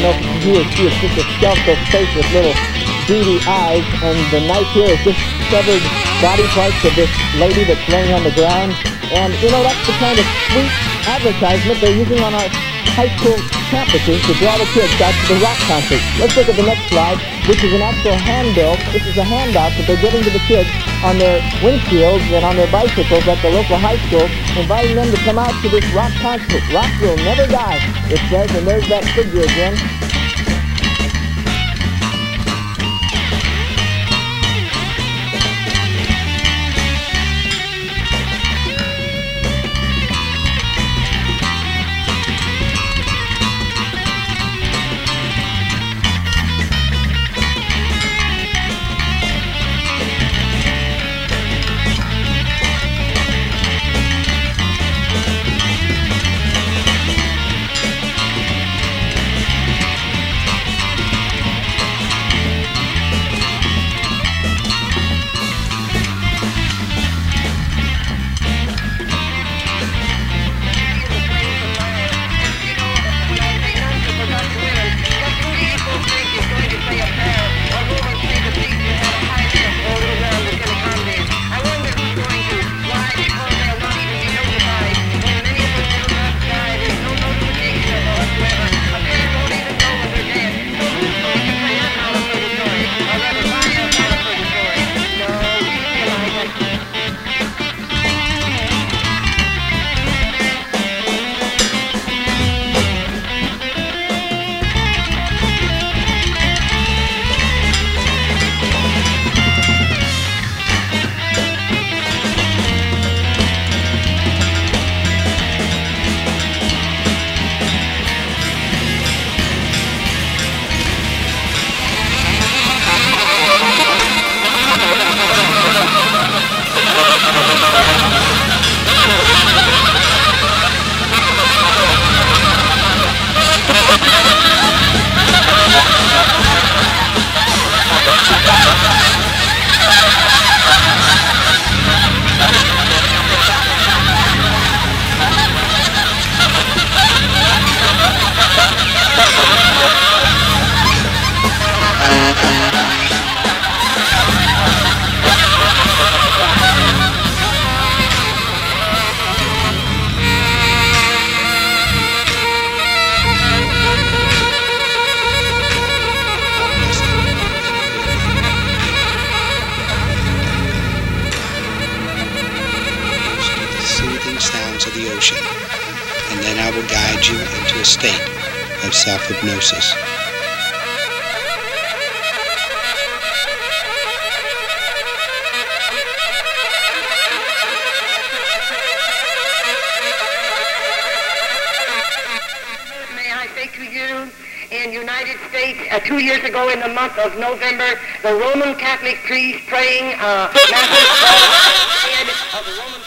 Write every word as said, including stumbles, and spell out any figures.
know if you or she is just a skeletal face with little beady eyes, and the knife here is just severed body parts of this lady that's laying on the ground. And, you know, that's the kind of sweet advertisement they're using on our high school campuses to draw the kids out to the rock concert. Let's look at the next slide, which is an actual handbill. This is a handout that they're giving to the kids on their windshields and on their bicycles at the local high school, inviting them to come out to this rock concert. Rock will never die, it says, and there's that figure again. And then I will guide you into a state of self-hypnosis. May I say to you, in United States, uh, two years ago in the month of November, the Roman Catholic priest praying uh, Mass of the Roman